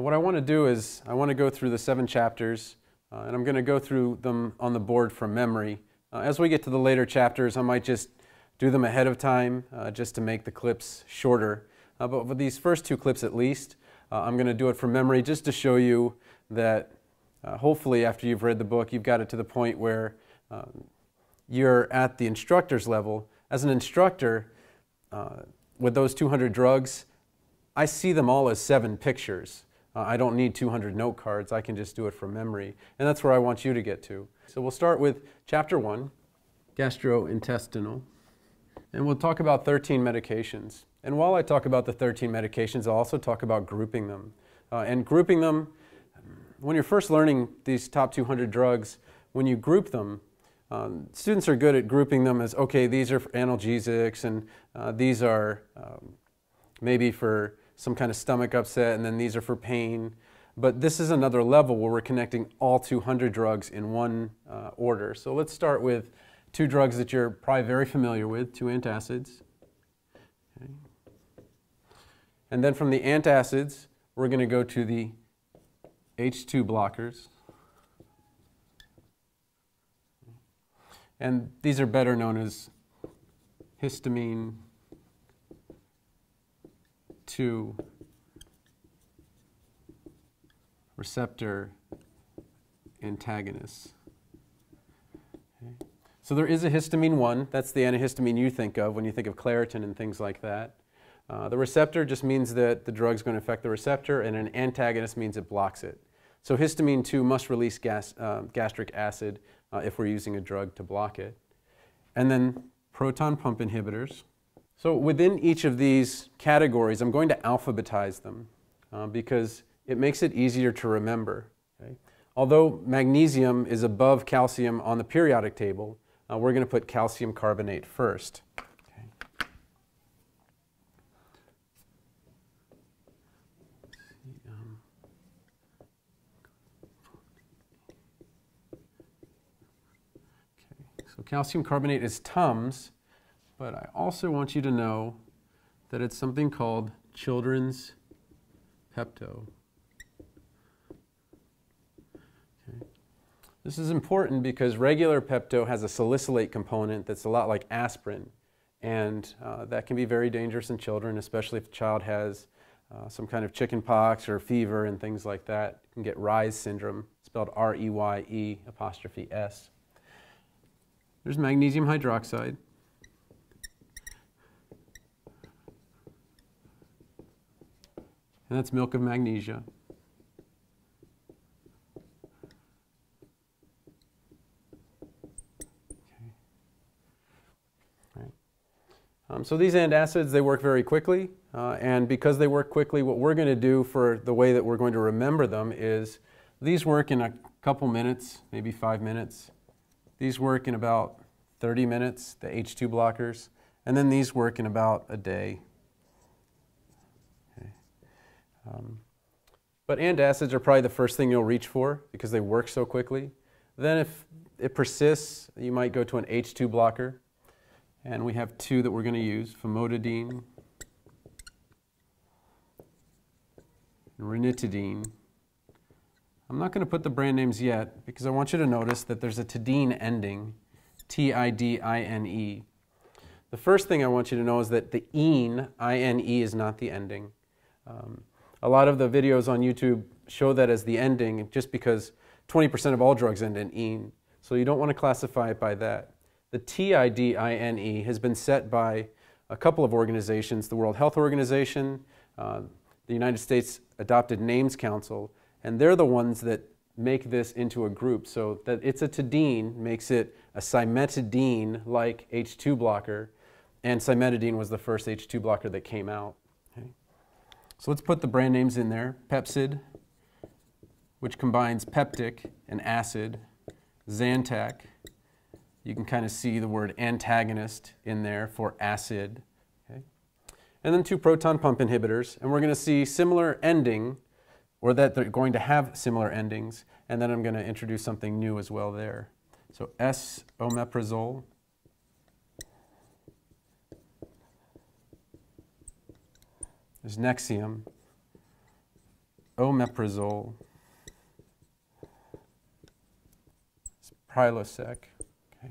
What I want to do is I want to go through the 7 chapters, and I'm going to go through them on the board from memory. As we get to the later chapters, I might just do them ahead of time just to make the clips shorter. But for these first 2 clips at least, I'm going to do it from memory just to show you that hopefully after you've read the book, you've got it to the point where you're at the instructor's level. As an instructor, with those 200 drugs, I see them all as 7 pictures. I don't need 200 note cards. I can just do it from memory. And that's where I want you to get to. So we'll start with Chapter 1, Gastrointestinal. And we'll talk about 13 medications. And while I talk about the 13 medications, I'll also talk about grouping them. And grouping them, when you're first learning these top 200 drugs, when you group them, students are good at grouping them as, okay, these are for analgesics, and these are maybe for some kind of stomach upset, and then these are for pain. But this is another level where we're connecting all 200 drugs in one order. So let's start with 2 drugs that you're probably very familiar with, 2 antacids. Okay. And then from the antacids, we're going to go to the H2 blockers. And these are better known as histamine 2 receptor antagonists. Okay. So there is a histamine 1. That's the antihistamine you think of when you think of Claritin and things like that. The receptor just means that the drug's going to affect the receptor, and an antagonist means it blocks it. So histamine 2 must release gastric acid if we're using a drug to block it. And then proton pump inhibitors. So within each of these categories, I'm going to alphabetize them because it makes it easier to remember. Okay? Although magnesium is above calcium on the periodic table, we're going to put calcium carbonate first. Okay. So calcium carbonate is Tums, but I also want you to know that it's something called children's Pepto. Okay. This is important because regular Pepto has a salicylate component that's a lot like aspirin, and that can be very dangerous in children, especially if a child has some kind of chicken pox or fever and things like that. You can get Reye's syndrome, spelled R-E-Y-E''S. There's magnesium hydroxide. And that's milk of magnesia. Okay. Right. So these antacids, they work very quickly. And because they work quickly, what we're going to do for the way that we're going to remember them is these work in a couple minutes, maybe 5 minutes. These work in about 30 minutes, the H2 blockers. And then these work in about a day. But antacids are probably the first thing you'll reach for because they work so quickly. Then if it persists, you might go to an H2 blocker. And we have 2 that we're going to use, famotidine and ranitidine. I'm not going to put the brand names yet because I want you to notice that there's a tidine ending, T-I-D-I-N-E. The first thing I want you to know is that the ine, I-N-E, is not the ending. A lot of the videos on YouTube show that as the ending just because 20% of all drugs end in ine. So you don't want to classify it by that. The T-I-D-I-N-E has been set by a couple of organizations, the World Health Organization, the United States Adopted Names Council, and they're the ones that make this into a group. So that it's a tidine makes it a cimetidine-like H2 blocker, and cimetidine was the first H2 blocker that came out. Okay. So let's put the brand names in there. Pepcid, which combines peptic and acid. Zantac, you can kind of see the word antagonist in there for acid. Okay. And then 2 proton pump inhibitors, and we're going to see similar ending, or that they're going to have similar endings, and then I'm going to introduce something new as well there. So S-omeprazole, there's Nexium, omeprazole, Prilosec. Okay.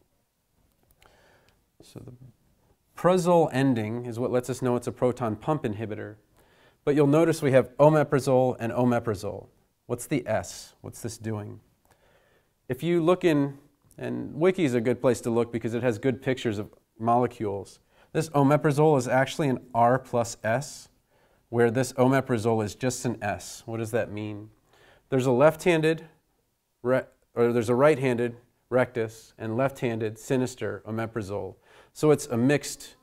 So the prazole ending is what lets us know it's a proton pump inhibitor. But you'll notice we have omeprazole and omeprazole. What's the S? What's this doing? If you look in, and Wiki is a good place to look because it has good pictures of molecules. This omeprazole is actually an R plus S, where this omeprazole is just an S. What does that mean? There's a left-handed, or there's a right-handed rectus and left-handed sinister omeprazole. So it's a mixed,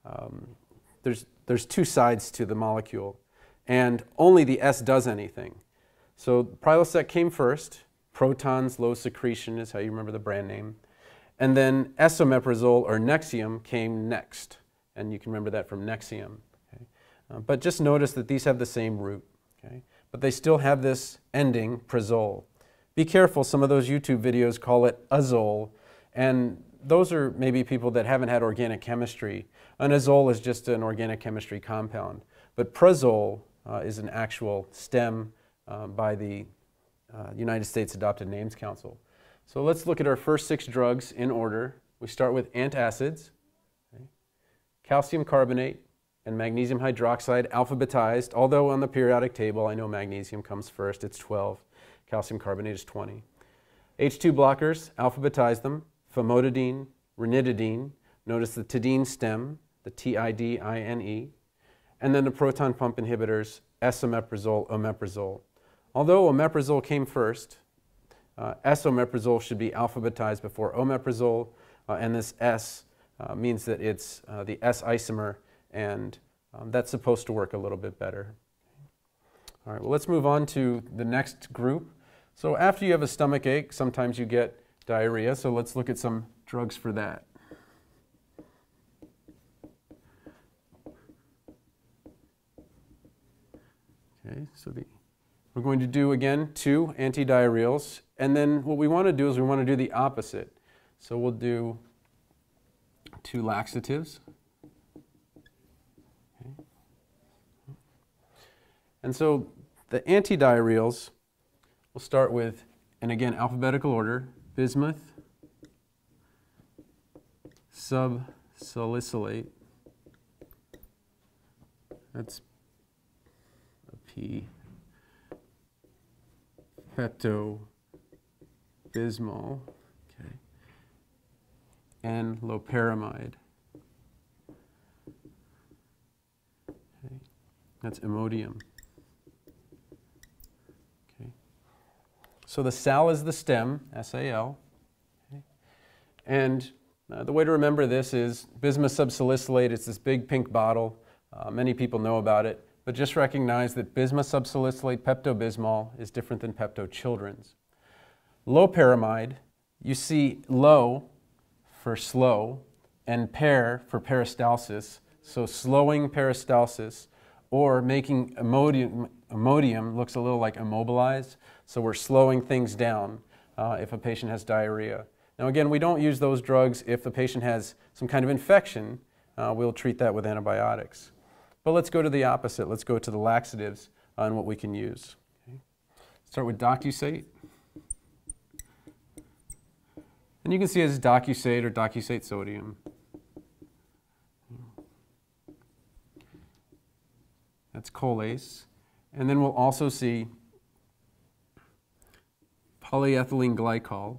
there's two sides to the molecule, and only the S does anything. So Prilosec came first. Proton's low secretion is how you remember the brand name. And then esomeprazole or Nexium came next. And you can remember that from Nexium. Okay? But just notice that these have the same root. Okay? But they still have this ending, prazole. Be careful, some of those YouTube videos call it azole. And those are maybe people that haven't had organic chemistry. An azole is just an organic chemistry compound. But prazole is an actual stem by the United States Adopted Names Council. So let's look at our first 6 drugs in order. We start with antacids, okay, calcium carbonate, and magnesium hydroxide alphabetized, although on the periodic table I know magnesium comes first, it's 12. Calcium carbonate is 20. H2 blockers, alphabetize them, famotidine, ranitidine, notice the tidine stem, the T-I-D-I-N-E, and then the proton pump inhibitors, esomeprazole, omeprazole. Although omeprazole came first, esomeprazole should be alphabetized before omeprazole, and this S means that it's the S isomer, and that's supposed to work a little bit better. All right, well, let's move on to the next group. So after you have a stomach ache, sometimes you get diarrhea, so let's look at some drugs for that. Okay, so we're going to do, again, 2 antidiarrheals, and then what we want to do is we want to do the opposite. So we'll do 2 laxatives. Okay. And so the antidiarrheals, we'll start with, and again, alphabetical order, bismuth, subsalicylate, that's a P, Pepto-Bismol, okay, and loperamide. Okay. That's Imodium. Okay. So the sal is the stem, S-A-L. Okay. And the way to remember this is bismuth subsalicylate. It's this big pink bottle. Many people know about it. But just recognize that bismuth subsalicylate Pepto-Bismol is different than Pepto-Children's. Loperamide, you see lo for slow and per for peristalsis, so slowing peristalsis, or making Imodium looks a little like immobilized, so we're slowing things down if a patient has diarrhea. Now again, we don't use those drugs if the patient has some kind of infection. We'll treat that with antibiotics. But let's go to the opposite. Let's go to the laxatives and what we can use. Okay. Start with docusate. And you can see it as docusate or docusate sodium. That's cholase. And then we'll also see polyethylene glycol.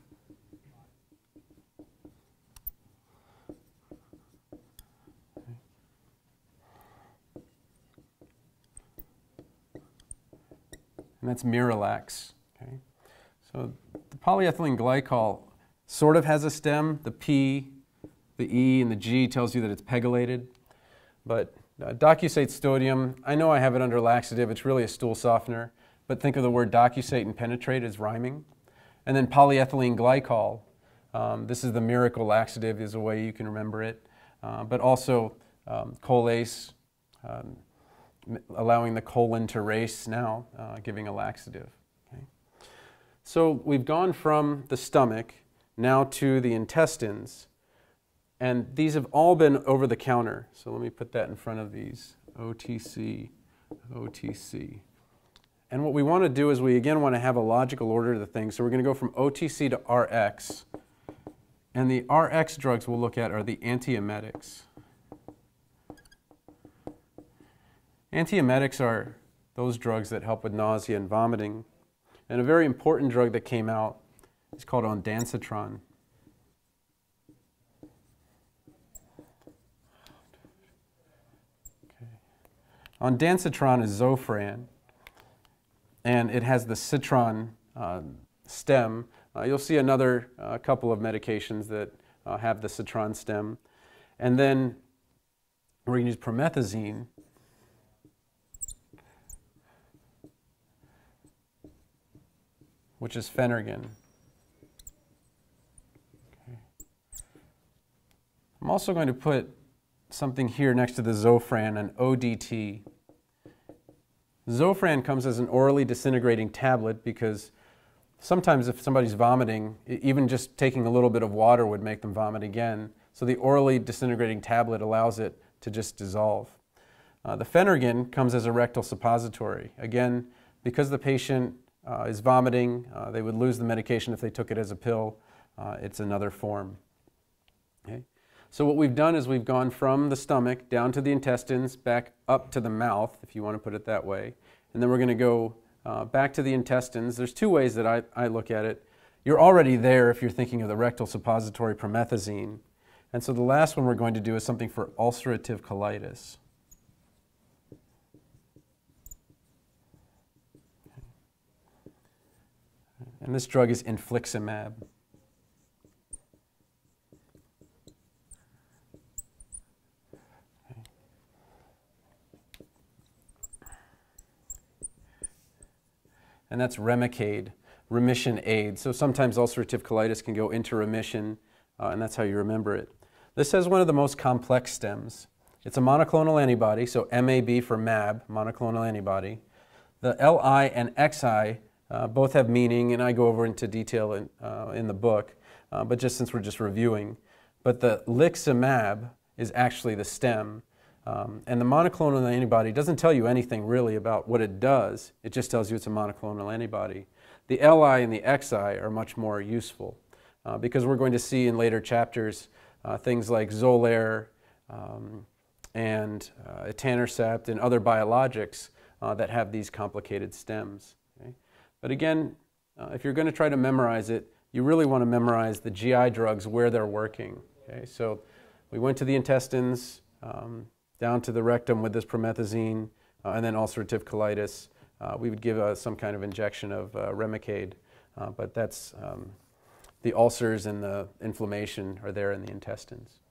And that's Miralax. Okay. So the polyethylene glycol sort of has a stem. The P, the E, and the G tells you that it's pegylated. But docusate sodium, I know I have it under laxative. It's really a stool softener. But think of the word docusate and penetrate as rhyming. And then polyethylene glycol. This is the miracle laxative is a way you can remember it. But also cholase, allowing the colon to race now, giving a laxative. Okay. So we've gone from the stomach now to the intestines, and these have all been over the counter. So let me put that in front of these, OTC, OTC. And what we want to do is we again want to have a logical order to the things. So we're going to go from OTC to RX. And the RX drugs we'll look at are the antiemetics. Antiemetics are those drugs that help with nausea and vomiting. And a very important drug that came out is called ondansetron. Ondansetron is Zofran, and it has the citron stem. You'll see another couple of medications that have the citron stem. And then we're going to use promethazine, which is Phenergan. Okay. I'm also going to put something here next to the Zofran, an ODT. Zofran comes as an orally disintegrating tablet because sometimes if somebody's vomiting, even just taking a little bit of water would make them vomit again. So the orally disintegrating tablet allows it to just dissolve. The Phenergan comes as a rectal suppository. Again, because the patient is vomiting, they would lose the medication if they took it as a pill. It's another form. Okay? So what we've done is we've gone from the stomach down to the intestines, back up to the mouth, if you want to put it that way. And then we're going to go back to the intestines. There's two ways that I look at it. You're already there if you're thinking of the rectal suppository promethazine. And so the last one we're going to do is something for ulcerative colitis. And this drug is infliximab. And that's Remicade, remission aid. So sometimes ulcerative colitis can go into remission, and that's how you remember it. This has one of the most complex stems. It's a monoclonal antibody, so MAB for MAB, monoclonal antibody. The LI and XI both have meaning, and I go over into detail in the book, but just since we're just reviewing. But the liximab is actually the stem. And the monoclonal antibody doesn't tell you anything really about what it does. It just tells you it's a monoclonal antibody. The LI and the XI are much more useful because we're going to see in later chapters things like Xolair and etanercept and other biologics that have these complicated stems. Okay? But again, if you're going to try to memorize it, you really want to memorize the GI drugs where they're working. Okay? So we went to the intestines, down to the rectum with this promethazine, and then ulcerative colitis. We would give some kind of injection of Remicade, but that's the ulcers and the inflammation are there in the intestines.